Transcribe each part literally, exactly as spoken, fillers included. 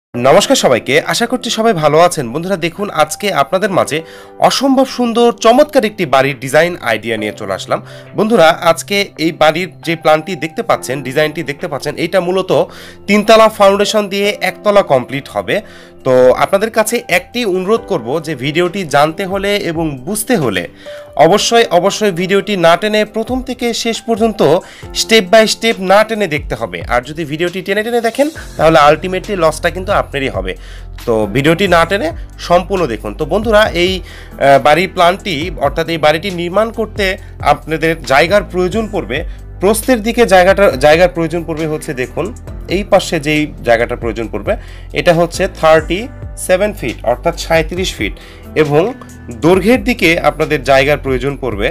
নমস্কার সবাইকে, আশা করছি সবাই ভালো আছেন। বন্ধুরা দেখুন, আজকে আপনাদের মাঝে অসম্ভব সুন্দর চমৎকার একটি বাড়ির ডিজাইন আইডিয়া নিয়ে চলে আসলাম। বন্ধুরা আজকে এই বাড়ির যে প্ল্যানটি দেখতে পাচ্ছেন, ডিজাইনটি দেখতে পাচ্ছেন, এটা মূলত তিনতলা ফাউন্ডেশন দিয়ে একতলা কমপ্লিট হবে। তো আপনাদের কাছে একটি অনুরোধ করব যে ভিডিওটি জানতে হলে এবং বুঝতে হলে অবশ্যই অবশ্যই ভিডিওটি না টেনে প্রথম থেকে শেষ পর্যন্ত স্টেপ বাই স্টেপ না টেনে দেখতে হবে। আর যদি ভিডিওটি টেনে টেনে দেখেন তাহলে আলটিমেটলি লসটা কিন্তু আপনারই হবে। তো ভিডিওটি না টেনে সম্পূর্ণ দেখুন। তো বন্ধুরা, এই বাড়ির প্ল্যানটি অর্থাৎ এই বাড়িটি নির্মাণ করতে আপনাদের জায়গার প্রয়োজন পড়বে। প্রস্থের দিকে জায়গাটা জায়গার প্রয়োজন পড়বে হচ্ছে, দেখুন এই পাশে যেই জায়গাটার প্রয়োজন পড়বে এটা হচ্ছে থার্টি সেভেন ফিট অর্থাৎ সাঁত্রিশ ফিট, এবং দৈর্ঘ্যের দিকে আপনাদের জায়গার প্রয়োজন পড়বে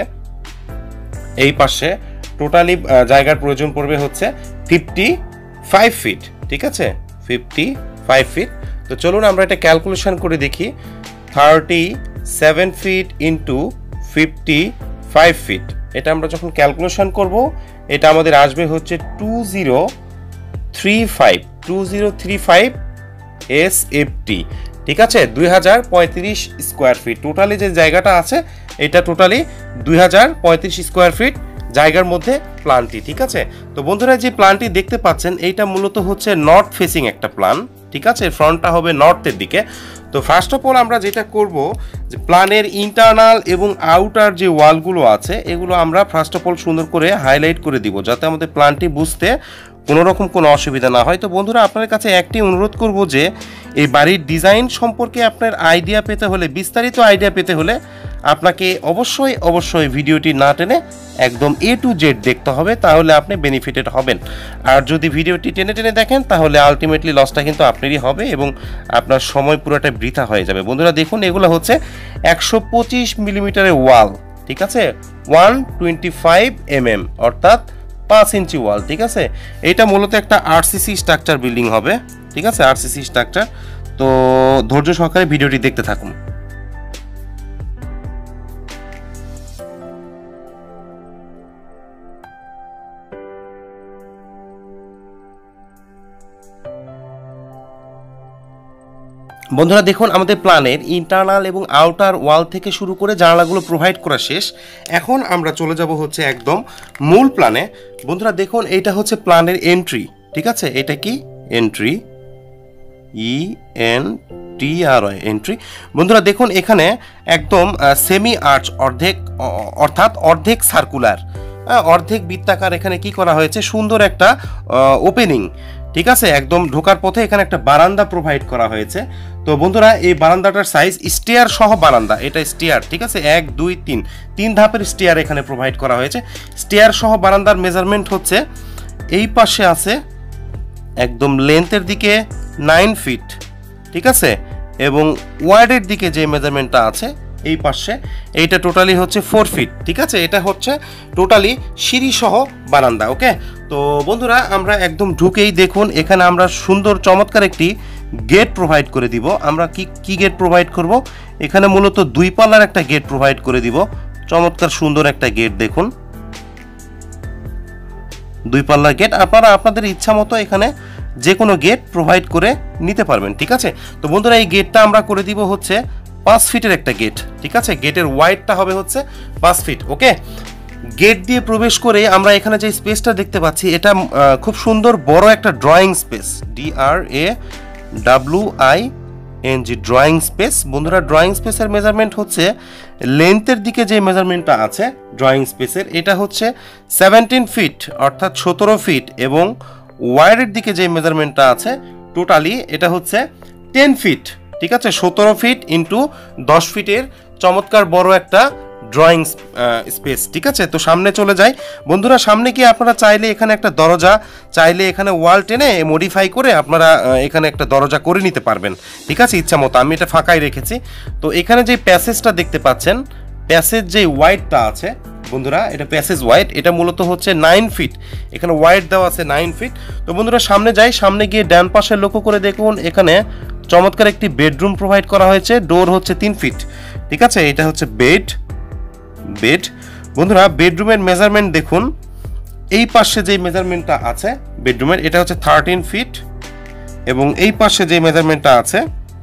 এই পাশে টোটালি জায়গার প্রয়োজন পড়বে হচ্ছে ফিফটি ফাইভ ফিট। ঠিক আছে, ফিফটি ফাইভ ফিট। তো চলুন আমরা এটা ক্যালকুলেশন করে দেখি। Thirty seven feet into fifty five feet, এটা আমরা যখন ক্যালকুলেশন করব এটা আমাদের আসবে হচ্ছে two zero three five two zero three five S F T. ঠিক আছে, দুই হাজার পঁয়ত্রিশ স্কোয়ার ফিট টোটালি যে জায়গাটা আছে, এটা টোটালি দুই হাজার পঁয়ত্রিশ স্কোয়ার ফিট জায়গার মধ্যে প্ল্যানটি। ঠিক আছে, তো বন্ধুরা যে প্ল্যানটি দেখতে পাচ্ছেন এইটা মূলত হচ্ছে নর্থ ফেসিং একটা প্ল্যান। ঠিক আছে, ফ্রন্টটা হবে নর্থের দিকে। তো ফার্স্ট অফ অল আমরা যেটা করব যে প্ল্যানের ইন্টারনাল এবং আউটার যে ওয়ালগুলো আছে এগুলো আমরা ফার্স্ট অফ অল সুন্দর করে হাইলাইট করে দিব, যাতে আমাদের প্ল্যানটি বুঝতে কোনো রকম কোনো অসুবিধা না হয়। তো বন্ধুরা আপনাদের কাছে একটি অনুরোধ করব যে এই বাড়ির ডিজাইন সম্পর্কে আপনার আইডিয়া পেতে হলে, বিস্তারিত আইডিয়া পেতে হলে আপনাকে অবশ্যই অবশ্যই ভিডিওটি না টেনে একদম এ টু জেড দেখতে হবে, তাহলে আপনি বেনিফিটেড হবেন। আর যদি ভিডিওটি টেনে টেনে দেখেন তাহলে আলটিমেটলি লসটা কিন্তু আপনারই হবে এবং আপনার সময় পুরোটা বৃথা হয়ে যাবে। বন্ধুরা দেখুন, এগুলো হচ্ছে একশো পঁচিশ মিলিমিটারের ওয়াল। ঠিক আছে, one twenty five M M অর্থাৎ পাঁচ ইঞ্চি ওয়াল। ঠিক আছে, এটা মূলত একটা আরসিসি স্ট্রাকচার বিল্ডিং হবে। ঠিক আছে, আরসিসি স্ট্রাকচার। তো ধৈর্য সহকারে ভিডিওটি দেখতে থাকুন। বন্ধুরা দেখুন, আমাদের প্ল্যানের ইন্টারনাল এবং আউটার ওয়াল থেকে শুরু করে জানালাগুলো প্রোভাইড করা শেষ। এখন আমরা চলে যাব হচ্ছে একদম মূল প্ল্যানে। বন্ধুরা দেখুন, এইটা হচ্ছে প্ল্যানের এন্ট্রি। ঠিক আছে, এটা কি entry, E N T R Y, entry. বন্ধুরা দেখুন, এখানে একদম সেমি আর্চ, অর্ধেক অর্থাৎ অর্ধেক সার্কুলার, অর্ধেক বৃত্তাকার এখানে কি করা হয়েছে, সুন্দর একটা ওপেনিং। ঠিক আছে, একদম ঢোকার পথে এখানে একটা বারান্দা প্রোভাইড করা হয়েছে। তো বন্ধুরা এই বারান্দাটার সাইজ স্টেয়ার সহ বারান্দা, এটা স্টেয়ার। ঠিক আছে, এক দুই তিন তিন ধাপের স্টেয়ার এখানে প্রোভাইড করা হয়েছে। স্টেয়ার সহ বারান্দার মেজারমেন্ট হচ্ছে এই পাশে আছে একদম লেন্থের দিকে নাইন ফিট। ঠিক আছে, এবং ওয়াইডের দিকে যে মেজারমেন্টটা আছে এই পাশে এইটা টোটালি হচ্ছে ফোর ফিট। ঠিক আছে, এটা হচ্ছে টোটালি সিঁড়ি সহ বারান্দা। ওকে, তো বন্ধুরা আমরা একদম ঢুকেই দেখুন এখানে আমরা সুন্দর চমৎকার একটি গেট প্রোভাইড করে দিব। আমরা কি কি গেট প্রোভাইড করব, এখানে মূলত দুই পাল্লার একটা গেট প্রোভাইড করে দিব। চমৎকার সুন্দর একটা গেট, দেখুন দুই পাল্লার গেট। আপনারা আপনাদের ইচ্ছা মতো এখানে যে কোনো গেট প্রোভাইড করে নিতে পারবেন। ঠিক আছে, তো বন্ধুরা এই গেটটা আমরা করে দিব হচ্ছে পাঁচ ফিটের একটা গেট। ঠিক আছে, গেটের ওয়াইডটা হবে হচ্ছে পাঁচ ফিট। ওকে, গেট দিয়ে প্রবেশ করে আমরা এখানে যে স্পেসটা দেখতে পাচ্ছি এটা খুব সুন্দর বড় একটা drawing space, D R A W I N G, drawing space. বন্ধুরা ড্রয়িং স্পেসের মেজারমেন্ট হচ্ছে লেন্থের দিকে যে মেজারমেন্টটা আছে ড্রয়িং স্পেসের, এটা হচ্ছে সেভেন্টিন ফিট অর্থাৎ সতেরো ফিট, এবং ওয়াইডের দিকে যে মেজারমেন্টটা আছে টোটালি এটা হচ্ছে টেন ফিট। ঠিক আছে, সতেরো ফিট ইন্টু দশ ফিটের চমৎকার বড় একটা ড্রয়িং স্পেস। ঠিক আছে, তো সামনে চলে যাই। বন্ধুরা সামনে গিয়ে আপনারা চাইলে এখানে একটা দরজা, চাইলে এখানে ওয়াল টেনে মডিফাই করে আপনারা এখানে একটা দরজা করে নিতে পারবেন। ঠিক আছে, ইচ্ছা মতো। আমি এটা ফাঁকাই রেখেছি। তো এখানে যে প্যাসেজটা দেখতে পাচ্ছেন, প্যাসেজ যে ওয়াইডটা আছে বন্ধুরা, এটা প্যাসেজ ওয়াইড, এটা মূলত হচ্ছে নাইন ফিট। এখানে ওয়াইড দেওয়া আছে নাইন ফিট। তো বন্ধুরা সামনে যাই, সামনে গিয়ে ডান পাশে লক্ষ্য করে দেখুন এখানে চমৎকার একটি বেডরুম প্রোভাইড করা হয়েছে। ডোর হচ্ছে তিন ফিট। ঠিক আছে, এটা হচ্ছে বেড বেড বন্ধুরা বেডরুমের মেজারমেন্ট দেখুন, এই পাশে যে মেজারমেন্টটা আছে বেডরুমের এটা হচ্ছে থার্টিন ফিট এবং এই পাশে যে মেজারমেন্টটা আছে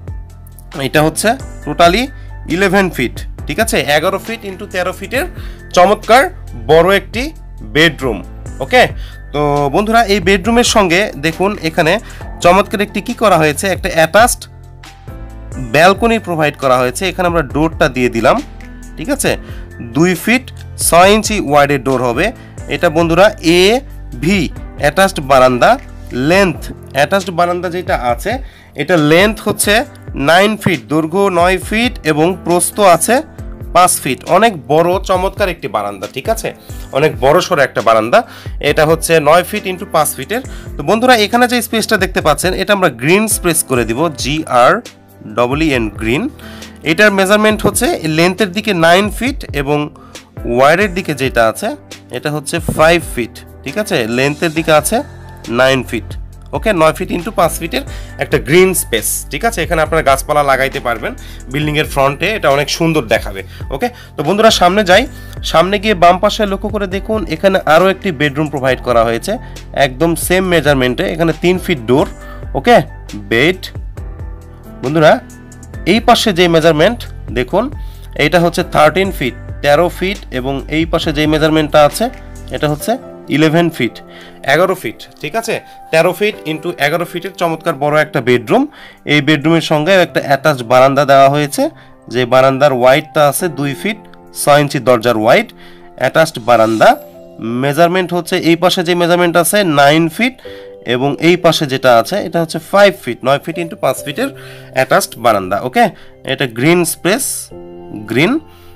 এটা হচ্ছে টোটালি ইলেভেন ফিট, ঠিক আছে। এগারো ফিট ইন্টু তেরো ফিটের চমৎকার বড় একটি বেডরুম। ওকে, তো বন্ধুরা এই বেডরুমের সঙ্গে দেখুন এখানে চমৎকার একটি কি করা হয়েছে, একটা অ্যাটাচড ব্যালকনি প্রোভাইড করা হয়েছে। এখানে আমরা ডোরটা দিয়ে দিলাম, ঠিক আছে। দুই ফিট ছয় ইঞ্চি ওয়াইডের ডোর হবে এটা বন্ধুরা। এ ভি অ্যাটাচড বারান্দা, লেন্থ অ্যাটাচড বারান্দা যেটা আছে এটা লেন্থ হচ্ছে নাইন ফিট, দৈর্ঘ্য নয় ফিট এবং প্রস্থ আছে পাঁচ ফিট। অনেক বড় চমৎকার একটি বারান্দা, ঠিক আছে, অনেক বড় সড়ো একটা বারান্দা। এটা হচ্ছে নয় ফিট ইন্টু পাঁচ ফিটের। তো বন্ধুরা এখানে যে স্পেসটা দেখতে পাচ্ছেন এটা আমরা গ্রিন স্পেস করে দিব, G R double E N green. এটার মেজারমেন্ট হচ্ছে লেন্থের দিকে নাইন ফিট এবং ওয়াইডের দিকে যেটা আছে এটা হচ্ছে ফাইভ ফিট, ঠিক আছে। লেন্থের দিকে আছে নাইন ফিট। ওকে, নয় ফিট ইন্টু পাঁচ ফিটের একটা গ্রিন স্পেস, ঠিক আছে। এখানে আপনারা গাছপালা লাগাইতে পারবেন বিল্ডিংয়ের ফ্রন্টে, এটা অনেক সুন্দর দেখাবে। ওকে, তো বন্ধুরা সামনে যাই। সামনে গিয়ে বাম পাশে লক্ষ্য করে দেখুন এখানে আরও একটি বেডরুম প্রোভাইড করা হয়েছে একদম সেম মেজারমেন্টে। এখানে তিন ফিট ডোর, ওকে, বেড। বন্ধুরা এই পাশে যে মেজারমেন্ট দেখুন এইটা হচ্ছে থার্টিন ফিট, তেরো ফিট এবং এই পাশে যে মেজারমেন্টটা আছে এটা হচ্ছে ইলেভেন ফিট, এগারো ফিট, ঠিক আছে। তেরো ফিট ইন্টু এগারো ফিটের চমৎকার বড় একটা বেডরুম। এই বেডরুমের সঙ্গে একটা অ্যাটাচ বারান্দা দেওয়া হয়েছে, যে বারান্দার ওয়াইডটা আছে দুই ফিট ছয় ইঞ্চি দরজার ওয়াইড, অ্যাটাচড বারান্দা। মেজারমেন্ট হচ্ছে এই পাশে যে মেজারমেন্ট আছে নাইন ফিট এবং এই পাশে যেটা আছে এটা হচ্ছে ফাইভ ফিট, নয় ফিট ইন্টু পাঁচ ফিটের অ্যাটাচড বারান্দা। ওকে, এটা গ্রিন স্পেস, গ্রিন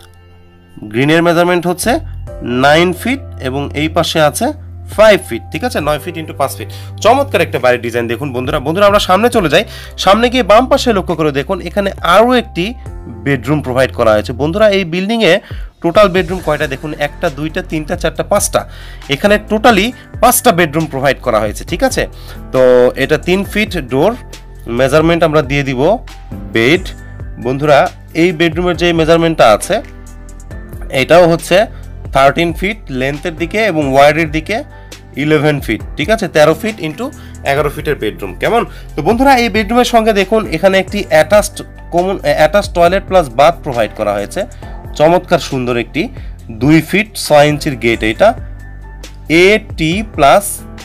গ্রিনের মেজারমেন্ট হচ্ছে নাইন ফিট এবং এই পাশে আছে ফাইভ ফিট, ঠিক আছে, নয় ফিট ইন্টু পাঁচ ফিট। চমৎকার একটা বাড়ির ডিজাইন দেখুন বন্ধুরা। বন্ধুরা আমরা সামনে চলে যাই। সামনে গিয়ে বাম পাশে লক্ষ্য করে দেখুন এখানে আরও একটি বেডরুম প্রোভাইড করা হয়েছে। বন্ধুরা এই বিল্ডিংয়ে টোটাল বেডরুম কয়টা দেখুন, একটা দুইটা তিনটা চারটা পাঁচটা, এখানে টোটালি পাঁচটা বেডরুম প্রোভাইড করা হয়েছে, ঠিক আছে। তো এটা তিন ফিট ডোর, মেজারমেন্ট আমরা দিয়ে দিব বেড। বন্ধুরা এই বেডরুমের যে মেজারমেন্টটা আছে এটাও হচ্ছে থার্টিন ফিট লেন্থের দিকে এবং ওয়াইডের দিকে ইলেভেন ফিট, ঠিক আছে। তেরো ফিট ইন্টু এগারো ফিটের বেডরুম, কেমন। তো বন্ধুরা এই বেডরুমের সঙ্গে দেখুন এখানে একটি attached common attach toilet plus bath provide করা হয়েছে। চমৎকার সুন্দর একটি দুই ফিট ছয় ইঞ্চির গেট, এটা এ টি প্লাস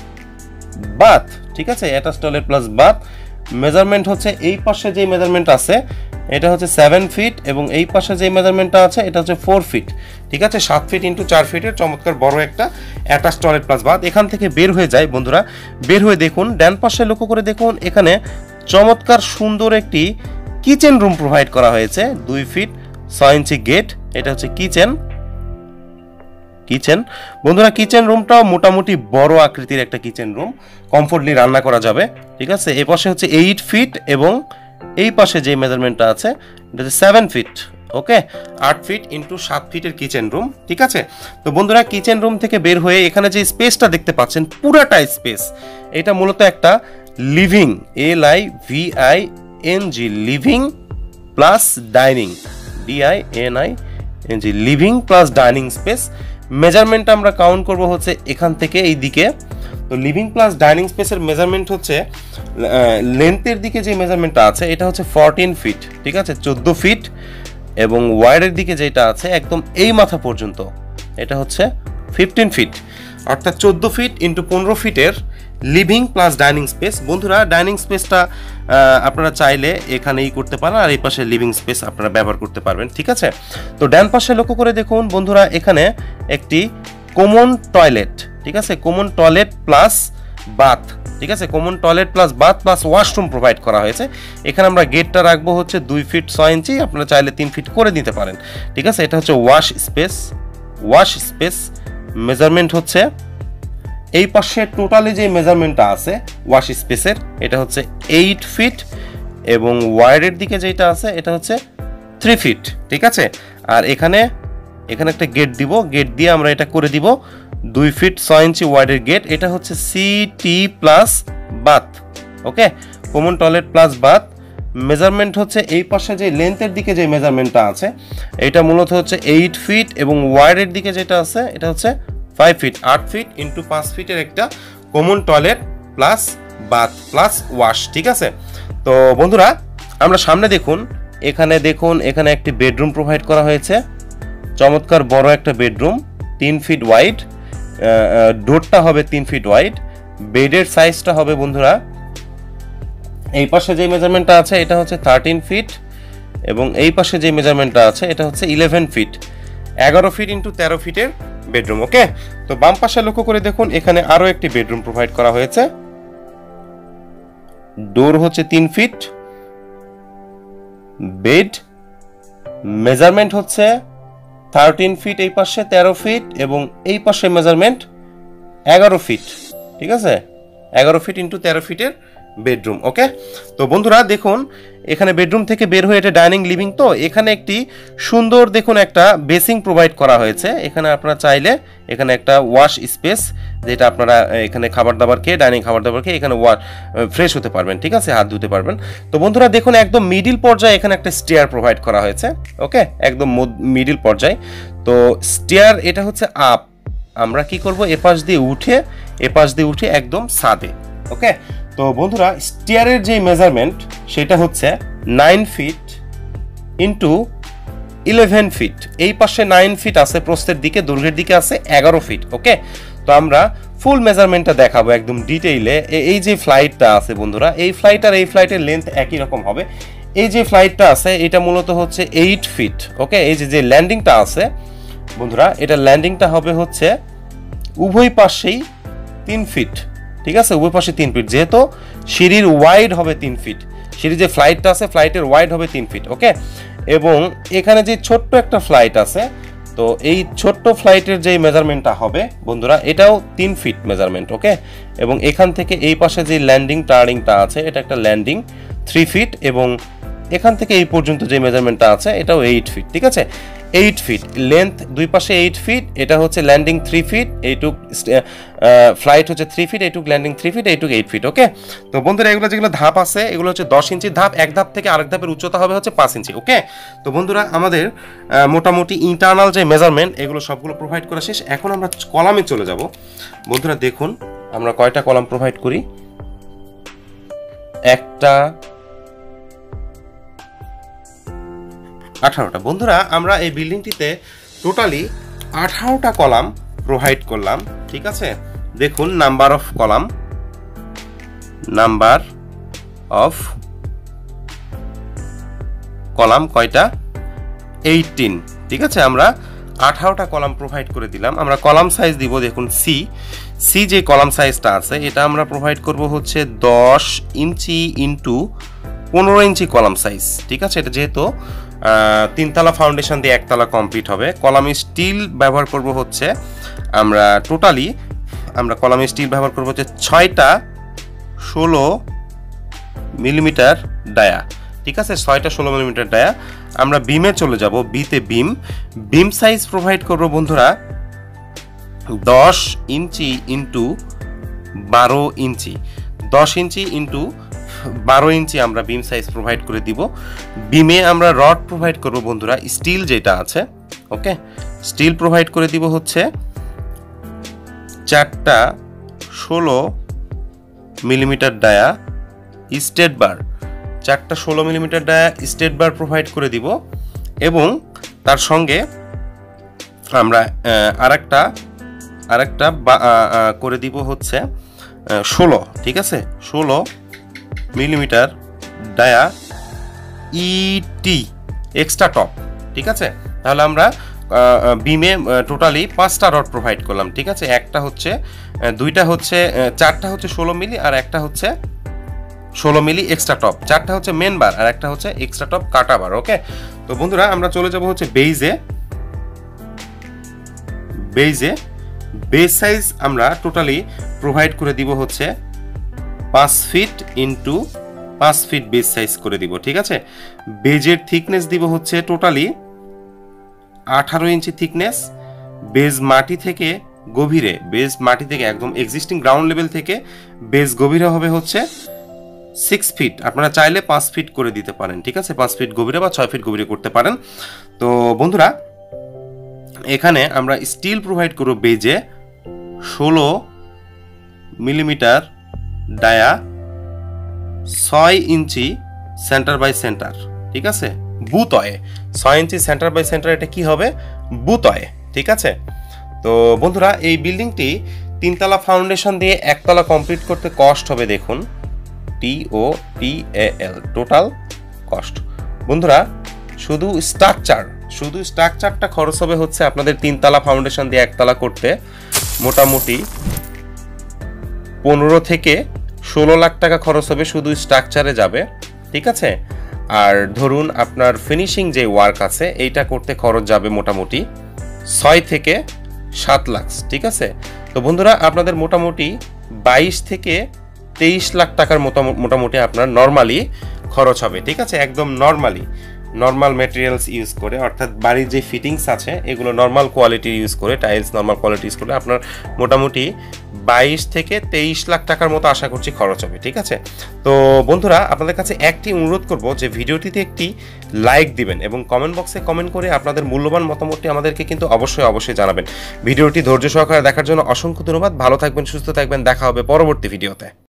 বাথ, ঠিক আছে, attach toilet plus bath. Measurement হচ্ছে এই পাশে যে মেজারমেন্ট আছে এটা হচ্ছে সেভেন ফিট এবং এই পাশে যে মেজারমেন্টটা আছে এটা হচ্ছে ফোর ফিট, ঠিক আছে। সাত ফিট ইন্টু চার ফিটের চমৎকার বড় একটা অ্যাটাচ টয়লেট প্লাস বাথ। এখান থেকে বের হয়ে যায় বন্ধুরা, বের হয়ে দেখুন ডান পাশে লক্ষ্য করে দেখুন এখানে চমৎকার সুন্দর একটি কিচেন রুম প্রোভাইড করা হয়েছে, দুই ফিট ছয় ইঞ্চি গেট, এটা হচ্ছে কিচেন কিচেন বন্ধুরা কিচেন রুমটাও মোটামুটি বড় আকৃতির একটা কিচেন রুম, কমফোর্টলি রান্না করা যাবে, ঠিক আছে। এ পাশে হচ্ছে এইট ফিট এবং এই পাশে যে মেজারমেন্টটা আছে এটা হচ্ছে সেভেন ফিট, ওকে, আট ফিট ইন্টু সাত ফিটের কিচেন রুম, ঠিক আছে। তো বন্ধুরা কিচেন রুম থেকে বের হয়ে এখানে যে স্পেসটা দেখতে পাচ্ছেন পুরাটা স্পেস, এটা মূলত একটা living, L I V I N G, living plus dining, D I N I N G, living plus dining space. Measurement আমরা কাউন্ট করব হচ্ছে এখান থেকে এই দিকে। তো লিভিং প্লাস ডাইনিং স্পেসের মেজারমেন্ট হচ্ছে লেন্থের দিকে যে মেজারমেন্টটা আছে এটা হচ্ছে ফোরটিন ফিট, ঠিক আছে, চোদ্দো ফিট এবং ওয়াইডের দিকে যেটা আছে একদম এই মাথা পর্যন্ত এটা হচ্ছে ফিফটিন ফিট, অর্থাৎ চোদ্দো ফিট ইন্টু পনেরো ফিটের লিভিং প্লাস ডাইনিং স্পেস। বন্ধুরা ডাইনিং স্পেসটা আপনারা চাইলে এখানেই করতে পারেন আর এই পাশে লিভিং স্পেস আপনারা ব্যবহার করতে পারবেন, ঠিক আছে। তো ডান পাশে লক্ষ্য করে দেখুন বন্ধুরা এখানে একটি কমন টয়লেট, ঠিক আছে, কমন টয়লেট প্লাস বাথ, ঠিক আছে, common toilet plus bath plus washroom provide করা হয়েছে। এখানে আমরা গেটটা রাখবো হচ্ছে দুই ফিট ছয় ইঞ্চি, আপনারা চাইলে তিন ফিট করে দিতে পারেন, ঠিক আছে। এটা হচ্ছে wash space, wash space measurement হচ্ছে এই পাশে টোটালি যে মেজারমেন্টটা আছে ওয়াশ স্পেসের এটা হচ্ছে এইট ফিট এবং ওয়াইডের দিকে যেটা আছে এটা হচ্ছে থ্রি ফিট, ঠিক আছে। আর এখানে এখানে একটা গেট দিব, গেট দিয়ে আমরা এটা করে দিব দুই ফিট ছয় ইঞ্চি ওয়াইডের গেট, এটা হচ্ছে C T plus bath, okay, common toilet plus bath. Measurement হচ্ছে এই পাশে যে লেন্থের দিকে যে মেজারমেন্টটা আছে এটা মূলত হচ্ছে এইট ফিট এবং ওয়াইডের দিকে যেটা আছে এটা হচ্ছে ফাইভ ফিট, আট ফিট ইন্টু পাঁচ ফিটের একটা common toilet plus bath plus wash, ঠিক আছে। তো বন্ধুরা আমরা সামনে দেখুন, এখানে দেখুন এখানে একটি বেডরুম প্রোভাইড করা হয়েছে, চমৎকার বড় একটা বেডরুম, তিন ফিট ওয়াইড, ডোরটা হবে তিন ফিট ওয়াইড, বেডের সাইজটা হবে বন্ধুরা এই পাশে যে মেজারমেন্টটা আছে এটা হচ্ছে থার্টিন ফিট এবং এই পাশে যে মেজারমেন্টটা আছে এটা হচ্ছে ইলেভেন ফিট, এগারো ফিট ইন্টু তেরো ফিটের বেডরুম। ওকে, তো বাম পাশে লক্ষ্য করে দেখুন এখানে আরো একটি বেডরুম প্রোভাইড করা হয়েছে, ডোর হচ্ছে তিন ফিট, বেড মেজারমেন্ট হচ্ছে থার্টিন ফিট, এই পাশে তেরো ফিট এবং এই পাশে মেজারমেন্ট এগারো ফিট, ঠিক আছে, এগারো ফিট ইন্টু তেরো ফিটের বেডরুম। ওকে, তো বন্ধুরা দেখুন এখানে বেডরুম থেকে বের হয়ে এটা ডাইনিং লিভিং, তো এখানে একটি সুন্দর দেখুন একটা বেসিং প্রোভাইড করা হয়েছে, এখানে আপনারা চাইলে এখানে একটা ওয়াশ স্পেস, যেটা আপনারা এখানে খাবার দাবার খেয়ে ডাইনিং খাবার দাবার খেয়ে এখানে ওয়াশ ফ্রেশ হতে পারবেন, ঠিক আছে, হাত ধুতে পারবেন। তো বন্ধুরা দেখুন একদম মিডিল পর্যায়ে এখানে একটা স্টেয়ার প্রোভাইড করা হয়েছে। ওকে, একদম মিডিল পর্যায়ে। তো স্টেয়ার এটা হচ্ছে আপ, আমরা কি করব এপাশ দিয়ে উঠে এপাশ দিয়ে উঠে একদম ছাদে। ওকে, তো বন্ধুরা স্টেয়ারের যে মেজারমেন্ট সেটা হচ্ছে nine feet into eleven feet, এই পাশে নাইন ফিট আছে প্রস্থের দিকে, দৈর্ঘ্যের দিকে আছে এগারো ফিট। ওকে, তো আমরা ফুল মেজারমেন্টটা দেখাবো একদম ডিটেইলে। এই যে ফ্লাইটটা আছে বন্ধুরা, এই ফ্লাইট আর এই ফ্লাইটের লেন্থ একই রকম হবে। এই যে ফ্লাইটটা আছে এটা মূলত হচ্ছে এইট ফিট। ওকে, এই যে যে ল্যান্ডিংটা আছে বন্ধুরা, এটা ল্যান্ডিংটা হবে হচ্ছে উভয় পাশেই তিন ফিট, ঠিক আছে, উভয় পাশে তিন ফিট, যেহেতু সিঁড়ির ওয়াইড হবে তিন ফিট, সিঁড়ির যে ফ্লাইটটা আছে ফ্লাইটের ওয়াইড হবে তিন ফিট। ওকে, এবং এখানে যে ছোট্ট একটা ফ্লাইট আছে, তো এই ছোট্ট ফ্লাইটের যে মেজারমেন্টটা হবে বন্ধুরা এটাও তিন ফিট মেজারমেন্ট। ওকে, এবং এখান থেকে এই পাশে যে ল্যান্ডিং টার্নিংটা আছে এটা একটা ল্যান্ডিং থ্রি ফিট এবং এখান থেকে এই পর্যন্ত যে মেজারমেন্টটা আছে এটাও এইট ফিট, ঠিক আছে, এইট ফিট লেন্থ, দুই পাশে এইট ফিট, এটা হচ্ছে ল্যান্ডিং থ্রি ফিট, এইটুক ফ্লাইট হচ্ছে থ্রি ফিট, এইটুক ল্যান্ডিং থ্রি ফিট, এইটুক এইট ফিট। ওকে, তো বন্ধুরা এগুলো যেগুলো ধাপ আছে এগুলো হচ্ছে দশ ইঞ্চির ধাপ, এক ধাপ থেকে আরেক ধাপের উচ্চতা হবে হচ্ছে পাঁচ ইঞ্চি। ওকে, তো বন্ধুরা আমাদের মোটামুটি ইন্টারনাল যে মেজারমেন্ট এগুলো সবগুলো প্রোভাইড করা শেষ, এখন আমরা কলামে চলে যাব। বন্ধুরা দেখুন আমরা কয়টা কলাম প্রোভাইড করি, একটা আঠারোটা। বন্ধুরা আমরা এই বিল্ডিংটিতে টোটালি আঠারোটা কলাম প্রোভাইড করলাম, ঠিক আছে। দেখুন number of column, number of column কয়টা, এইটিন, ঠিক আছে। আমরা আঠারোটা কলাম প্রোভাইড করে দিলাম। আমরা কলাম সাইজ দিব, দেখুন সি সি যে কলাম সাইজটা আছে এটা আমরা প্রোভাইড করব হচ্ছে দশ ইঞ্চি ইন্টু পনেরো ইঞ্চি কলাম সাইজ, ঠিক আছে। এটা যেহেতু তিনতলা ফাউন্ডেশন দিয়ে একতলা কমপ্লিট হবে। কলাম স্টিল ব্যবহার করব হচ্ছে আমরা টোটালি আমরা কলাম স্টিল ব্যবহার করব হচ্ছে ছয়টা ষোলো মিলিমিটার ডায়া, ঠিক আছে, ছয়টা ষোলো মিলিমিটার ডায়া। আমরা বিমে চলে যাব, বিতে বিম বিম সাইজ প্রোভাইড করব বন্ধুরা দশ ইঞ্চি ইন্টু বারো ইঞ্চি, দশ ইঞ্চি ইন্টু বারো ইঞ্চি আমরা বিম সাইজ প্রোভাইড করে দিব। বিমে আমরা রড প্রোভাইড করব বন্ধুরা স্টিল যেটা আছে। ওকে, স্টিল প্রোভাইড করে দিব হচ্ছে চারটা ষোলো মিলিমিটার ডায়া স্টেট বার, চারটা ষোলো millimetre dia straight bar provide করে দিব এবং তার সঙ্গে আমরা আরেকটা আরেকটা করে দিব হচ্ছে ষোলো, ঠিক আছে, ষোলো মিলিমিটার ডায়া ইটি এক্সট্রা টপ, ঠিক আছে। তাহলে আমরা বিমে টোটালি পাঁচটা রড প্রোভাইড করলাম, ঠিক আছে। একটা হচ্ছে দুইটা হচ্ছে চারটা হচ্ছে ষোলো মিলি আর একটা হচ্ছে ষোলো মিলি এক্সট্রা টপ, চারটা হচ্ছে মেন বার আর একটা হচ্ছে এক্সট্রা টপ কাটা বার। ওকে, তো বন্ধুরা আমরা চলে যাব হচ্ছে বেইজে বেইজে বেস সাইজ আমরা টোটালি প্রোভাইড করে দিব হচ্ছে পাঁচ ফিট ইন্টু পাঁচ ফিট বেস সাইজ করে দিব, ঠিক আছে। বেজের থিকনেস দিব হচ্ছে টোটালি আঠারো ইঞ্চি থিকনেস, বেজ মাটি থেকে গভীরে, বেজ মাটি থেকে একদম এক্সিস্টিং গ্রাউন্ড লেভেল থেকে বেজ গভীরে হবে হচ্ছে সিক্স ফিট, আপনারা চাইলে পাঁচ ফিট করে দিতে পারেন, ঠিক আছে, পাঁচ ফিট গভীরে বা ছয় ফিট গভীরে করতে পারেন। তো বন্ধুরা এখানে আমরা স্টিল প্রোভাইড করব বেজে ষোলো মিলিমিটার ডায়া ছয় ইঞ্চি সেন্টার বাই সেন্টার, ঠিক আছে, বুতয়ে ছয় ইঞ্চি সেন্টার বাই সেন্টার, এটা কি হবে, বুতয়ে, ঠিক আছে। তো বন্ধুরা এই বিল্ডিংটি তিনতলা ফাউন্ডেশন দিয়ে একতলা কমপ্লিট করতে কস্ট হবে দেখুন টি ও টি এ এল, টোটাল কস্ট বন্ধুরা, শুধু স্ট্রাকচার শুধু স্ট্রাকচারটা খরচ হবে হচ্ছে আপনাদের তিনতলা ফাউন্ডেশন দিয়ে একতলা করতে মোটামুটি পনেরো থেকে ষোলো লাখ টাকা খরচ হবে, শুধু স্ট্রাকচারে যাবে, ঠিক আছে। আর ধরুন আপনার ফিনিশিং যে ওয়ার্ক আছে এইটা করতে খরচ যাবে মোটামুটি ছয় থেকে সাত লাখ, ঠিক আছে। তো বন্ধুরা আপনাদের মোটামুটি বাইশ থেকে তেইশ লাখ টাকার মতো মোটামুটি আপনার নর্মালি খরচ হবে, ঠিক আছে, একদম নর্মালি নর্মাল ম্যাটেরিয়ালস ইউজ করে, অর্থাৎ বাড়ির যে ফিটিংস আছে এগুলো নর্মাল কোয়ালিটি ইউজ করে, টাইলস নর্মাল কোয়ালিটি ইউজ করে আপনার মোটামুটি বাইশ থেকে তেইশ লাখ টাকার মতো আশা করছি খরচ হবে, ঠিক আছে। তো বন্ধুরা আপনাদের কাছে একটি অনুরোধ করব যে ভিডিওটিতে একটি লাইক দিবেন এবং কমেন্ট বক্সে কমেন্ট করে আপনাদের মূল্যবান মতামতটি আমাদেরকে কিন্তু অবশ্যই অবশ্যই জানাবেন। ভিডিওটি ধৈর্য সহকারে দেখার জন্য অসংখ্য ধন্যবাদ। ভালো থাকবেন, সুস্থ থাকবেন, দেখা হবে পরবর্তী ভিডিওতে।